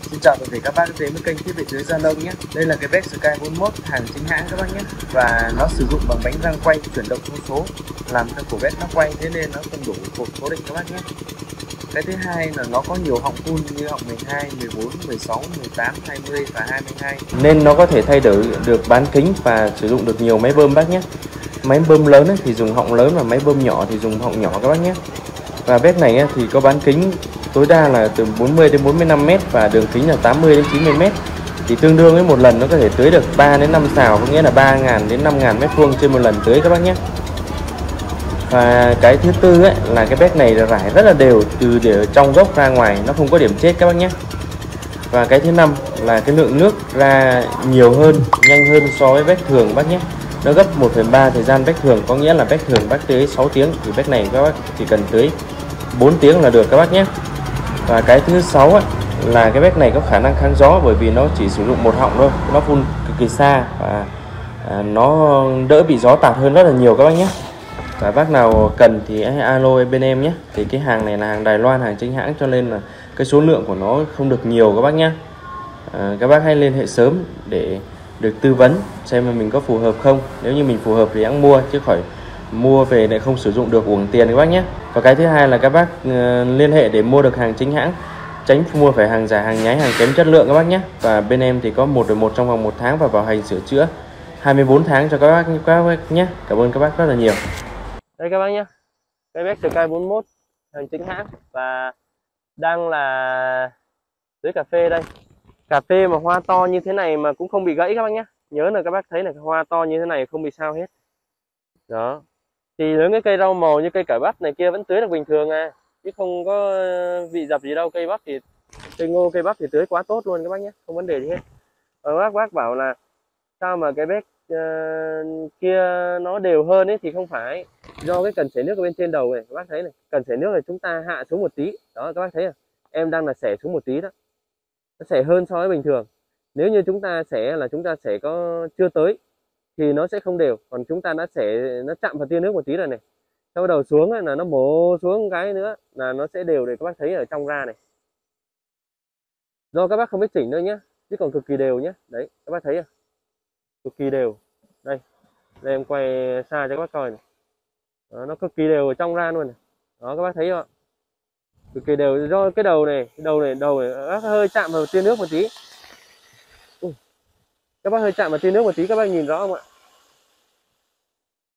Xin chào toàn thể các bác đến với kênh thiết bị tưới Gia Nông nhé. Đây là cái Beck Sky 41 hàng chính hãng các bác nhé. Và nó sử dụng bằng bánh răng quay chuyển động thông số, làm cho cổ Beck nó quay, thế nên nó không đổ cột cố định các bác nhé. Cái thứ hai là nó có nhiều họng phun như họng 12, 14, 16, 18, 20 và 22, nên nó có thể thay đổi được bán kính và sử dụng được nhiều máy bơm bác nhé. Máy bơm lớn ấy thì dùng họng lớn và máy bơm nhỏ thì dùng họng nhỏ các bác nhé. Và Beck này thì có bán kính tối đa là từ 40 đến 45 m và đường kính là 80 đến 90 m. Thì tương đương với một lần nó có thể tưới được 3 đến 5 sào, có nghĩa là 3.000 đến 5.000 m² trên một lần tưới các bác nhé. Và cái thứ tư ấy là cái Beck này rải rất là đều từ để trong gốc ra ngoài, nó không có điểm chết các bác nhé. Và cái thứ năm là cái lượng nước ra nhiều hơn, nhanh hơn so với Beck thường bác nhé. Nó gấp 1/3 thời gian Beck thường, có nghĩa là Beck thường bác tưới 6 tiếng thì Beck này các bác chỉ cần tưới 4 tiếng là được các bác nhé. Và cái thứ sáu ấy, là cái Beck này có khả năng kháng gió, bởi vì nó chỉ sử dụng một họng thôi, nó phun cực kỳ xa và nó đỡ bị gió tạt hơn rất là nhiều các bác nhé. Và bác nào cần thì hãy alo bên em nhé. Thì cái hàng này là hàng Đài Loan, hàng chính hãng, cho nên là cái số lượng của nó không được nhiều các bác nhé. Các bác hãy liên hệ sớm để được tư vấn xem mình có phù hợp không. Nếu như mình phù hợp thì hãng mua, chứ khỏi mua về lại không sử dụng được uổng tiền các bác nhé. Và cái thứ hai là các bác liên hệ để mua được hàng chính hãng, tránh mua phải hàng giả, hàng nhái, hàng kém chất lượng các bác nhé. Và bên em thì có 1/1 trong vòng 1 tháng và bảo hành sửa chữa 24 tháng cho các bác nhé. Cảm ơn các bác rất là nhiều. Đây các bác nhé, cái Beck Sky 41 hàng chính hãng và đang là tưới cà phê đây. Cà phê mà hoa to như thế này mà cũng không bị gãy các bác nhé. Nhớ là các bác thấy là hoa to như thế này không bị sao hết. Đó. Thì những cái cây rau màu như cây cải bắp này kia vẫn tưới được bình thường à, chứ không có bị dập gì đâu. Cây bắp thì cây ngô, cây bắp thì tưới quá tốt luôn các bác nhé, không vấn đề gì hết. Và bác bảo là sao mà cái Beck kia nó đều hơn ấy, thì không phải, do cái cần xẻ nước ở bên trên đầu này các bác thấy này, cần xẻ nước là chúng ta hạ xuống một tí đó, các bác thấy à, em đang là xẻ xuống một tí đó, nó xẻ hơn so với bình thường. Nếu như chúng ta xẻ là chúng ta xẻ có chưa tới thì nó sẽ không đều, còn chúng ta đã xẻ nó chạm vào tia nước một tí rồi này, sau đầu xuống là nó bổ xuống cái nữa là nó sẽ đều. Để các bác thấy ở trong ra này, do các bác không biết chỉnh nữa nhé, chứ còn cực kỳ đều nhé. Đấy các bác thấy à, cực kỳ đều. Đây em quay xa cho các bác coi này. Đó, nó cực kỳ đều ở trong ra luôn này. Đó các bác thấy không ạ, cực kỳ đều. Do cái đầu này bác hơi chạm vào tia nước một tí. Các bác hơi chạm vào tia nước một tí, các bác nhìn rõ không ạ?